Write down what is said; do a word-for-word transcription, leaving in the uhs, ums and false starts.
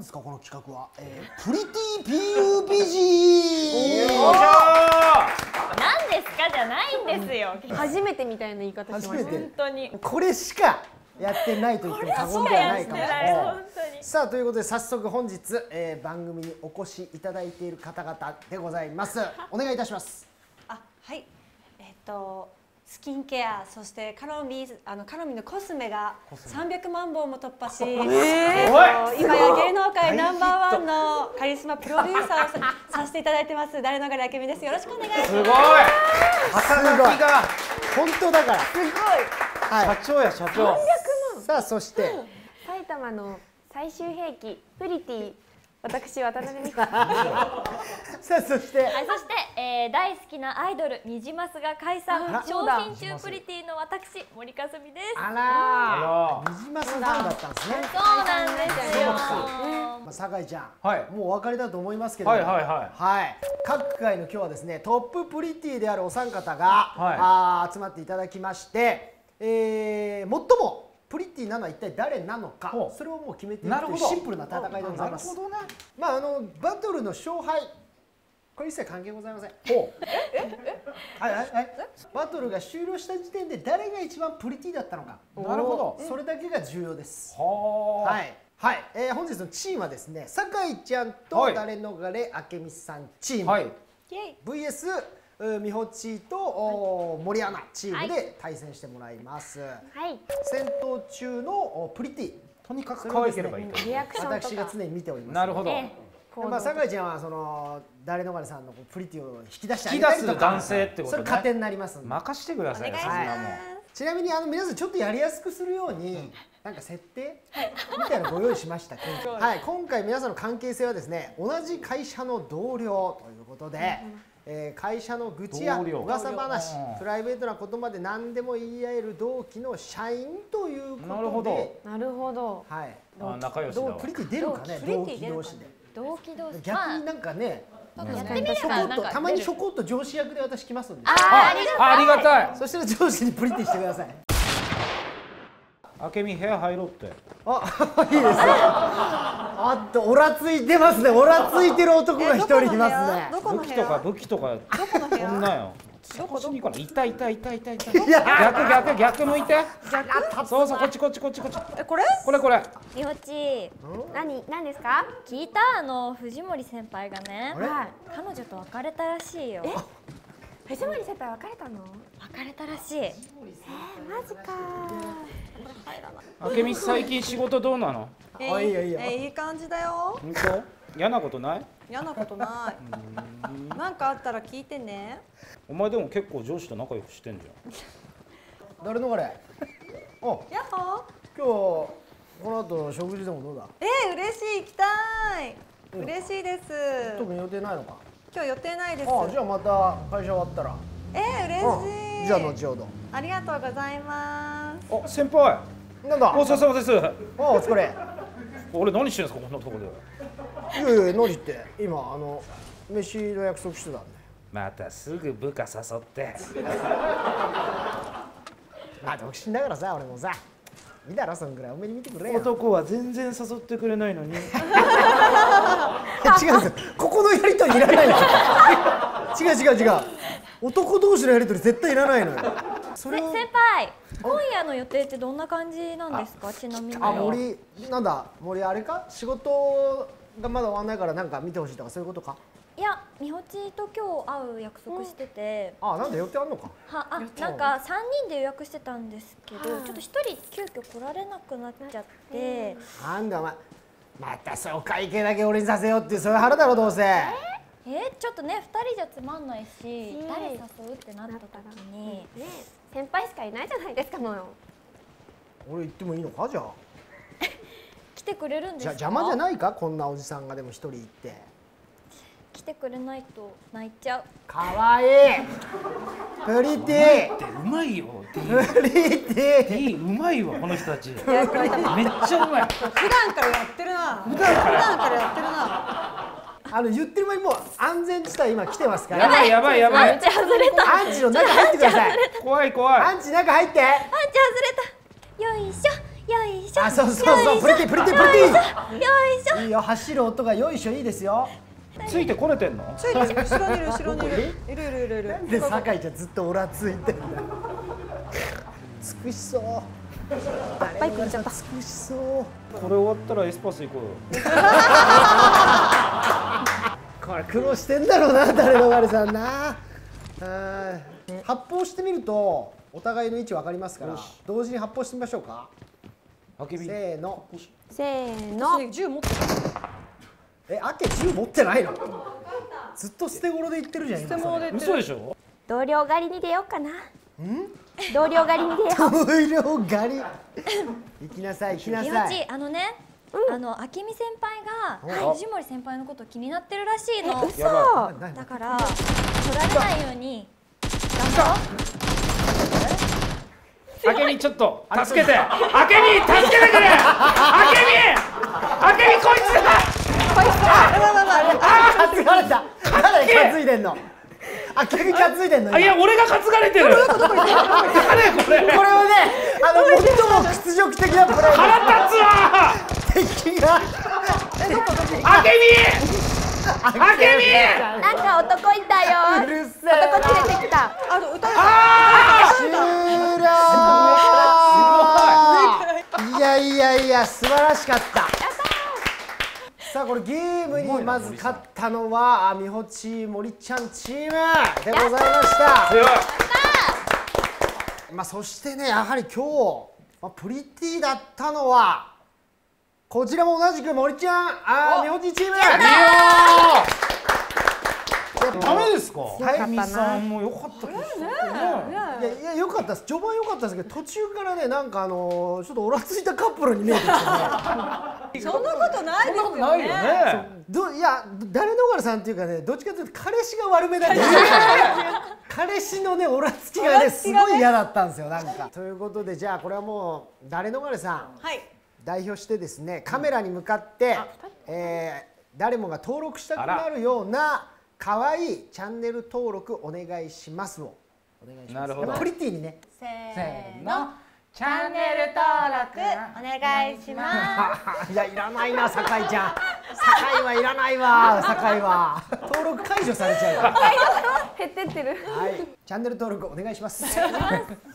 ですかこの企画は、えー、プリティ ピーユービージー。 何ですかじゃないんですよ。 初めてみたいな言い方しました。 本当にこれしかやってないと言っても過言ではないかもしれない。 本当に。 さあということで早速本日、えー、番組にお越しいただいている方々でございます。お願いいたします。 あ、はい。えっとスキンケア、そしてカロミあのカロミのコスメがさんびゃくまんぼんも突破し、えー、と今や芸能界ナンバーワンのカリスマプロデューサーを さ, させていただいてます誰のがりあけみです。よろしくお願いします。 すごい。肩書きが本当だから。 すごい。 はい、 社長や社長。 さんびゃくまん。 さあそして埼玉の最終兵器プリティ、私渡辺美香。 さあそして、 はい、そして、えー、大好きなアイドルニジマスが解散、商品中プリティの私森かすみです。 あらー、ニジマスファンだったんですね。 そうなんですよ。 まあ、酒井ちゃん、 はい、 もうお分かりだと思いますけども、 はいはいはい、 はい、各界の今日はですねトッププリティであるお三方が、 はい、 あ集まっていただきまして、えー、最もプリティなのは一体誰なのか、それをもう決めていくというシンプルな戦いでございます。なるほどね。まああのバトルの勝敗、これ一切関係ございません。ほう。はいはいはい。バトルが終了した時点で誰が一番プリティだったのか。 なるほど。 それだけが重要です。 はあ。 はい。はい。えー、本日のチームはですね、酒井ちゃんと誰逃れ明美さんチーム、はい、ブイエス みほちと森アナチームで対戦してもらいます。はい。戦闘中のプリティ、 とにかく可愛ければいいと。 私が常に見ております。 なるほど。 まあ酒井ちゃんはその誰逃れさんのプリティを引き出してあげたりとか、引き出す男性ってことね。 それ加点になりますんで。 任してください。そんなもん。 ちなみにあの皆さんちょっとやりやすくするようになんか設定みたいなのご用意しました。はい、今回皆さんの関係性はですね、同じ会社の同僚ということで。えー、会社の愚痴や噂話、プライベートなことまで何でも言い合える同期の社員ということで、 なるほど。 はい。 あ、仲良しだわ。 プリティ出るかね、同期同士で。 同期同士。 逆になんかね、たまにちょこっと上司役で私来ますんで。 あありがたい。 そしたら上司にプリティしてください。 明美部屋入ろうって。 あ、いいですね。あっとオラついてますね。オラついてる男が一人いますね。 武器とか武器とかこんなよ。どこどこからいたいたいたいたいた。逆逆逆向いて。そうそうこっちこっちこっちこっち。 えこれ？ これこれ。 みほち。 何何ですか？ 聞いたあの藤森先輩がね、彼女と別れたらしいよ。 藤森先輩別れたの？ 別れたらしい。 えー、マジか。 明美最近仕事どうなの？ あ、いいよいいよ。 いい感じだよ。 本当？嫌なことない？ 嫌なことない。なんかあったら聞いてね。 お前でも結構上司と仲良くしてんじゃん。誰逃れ？お。 やっほー。 今日この後食事でもどうだ？ えー、嬉しい、行きたい。嬉しいです。 特に予定ないのか？ 今日予定ないです。 あ、じゃあまた会社終わったら。 えー、嬉しい。 じゃあ後ほど。 ありがとうございます。 あ、先輩。 なんだ。 お疲れ様です。 あ、お疲れ。 俺何してんですかこんなところで。 いやいや、何って今あの飯の約束してたんで。 またすぐ部下誘って。 まあ独身だからさ、俺もさ。いいだろ、そんぐらいお目に見てくれよ。 男は全然誘ってくれないのに。違うんですよ。ここのやりとりいらないの。違う違う違う。男同士のやりとり絶対いらないのよ。 それ先輩、今夜の予定ってどんな感じなんですか？ちなみに。 あ、森なんだ、森あれか？仕事がまだ終わんないからなんか見てほしいとかそういうことか？ いや、みほちと今日会う約束してて。 あ、なんで予定あんのか？ は、あ、なんか三人で予約してたんですけど、ちょっと一人急遽来られなくなっちゃって。 なんだお前、またそう会計だけ俺にさせようってそういう腹だろどうせ。 えー、ちょっとね、二人じゃつまんないし、誰誘うってなった時に。 ね、先輩しかいないじゃないですかもう。 俺行ってもいいのかじゃあ。 来てくれるんですか？ 邪魔じゃないか、こんなおじさんがでも一人行って。 来てくれないと泣いちゃう。 かわいい。プリティ。 うまいよ。 プリティ。 うまいわこの人たち。めっちゃうまい。 普段からやってるな。普段からやってるな。 あの言ってる前にもう安全地帯今来てますから。 やばいやばいやばい。 アンチ外れた。 アンチの中入ってください。 怖い怖い。 アンチ中入って。アンチ外れた。よいしょよいしょ。 あ、そうそうそう、プリティプリティプリテよいしょ。 ィ。いいよ、走る音がよいしょいいですよ。 ついてこれてんの？ ついて後ろにいる後ろにいるいるいるいるいる。 で、酒井ちゃんずっとオラついてるんだ。つくしそう。 バイク行っちゃった。 つくしそう。 これ終わったらエスパス行こうよ。 これ苦労してんだろうな、誰のがれさんな。はい。発砲してみるとお互いの位置わかりますから同時に発砲してみましょうか。 あけび。 せーの。 せーの。 銃持ってる。 え、あけ銃持ってないの？ずっと捨て頃で言ってるじゃん。今それ嘘でしょ？ 同僚狩りに出ようかな。同僚狩りに出よう。 同僚狩り。行きなさい行きなみさい。 ほち、あのね、あのあけみ先輩が藤森先輩のこと気になってるらしいの。 嘘。 だから取られないように頑張ろう。 あけみちょっと助けて。あけみ助けてくれ。あけみ。あけみこいつだ。 担がれた。誰担いでんの？あけみ担いでんの？ あ、いや俺が担がれてる。誰これ。 これはね、あの最も屈辱的なプレー。 腹立つわ。 敵が。 あけみ。あけみ。 なんか男いたよ。 うるせえな。 男連れてきた。 あの歌終了。いやいやいや、素晴らしかった。さあこれゲームにまず勝ったのはみほち森ちゃんチームでございました。 強い。 まあそしてね、やはり今日、まあ、プリティだったのはこちらも同じく森ちゃん、あーみほちチーム。 ダメですか？ はいあけみさんも良かったですね。 いやいや良かったです。序盤良かったですけど途中からね、なんかあのー、ちょっとオラついたカップルに見えてきてね。 そんなことないですよね。 ないよね。 どいや誰のがらさんっていうかね、どっちかというと彼氏が悪めだった。彼氏のねオラつきがねすごい嫌だったんですよなんか。ということでじゃあこれはもう誰のがらさんはい。 代表してですね、カメラに向かって、えー、誰もが登録したくなるような可愛いチャンネル登録お願いしますをお願いします。 なるほど。 プリティにね。 せーの。チャンネル登録お願いしまいやいらないな酒井ちゃん。酒井はいらないわ酒井は。登録解除されちゃうから。 減ってってる。 はい。チャンネル登録お願いします。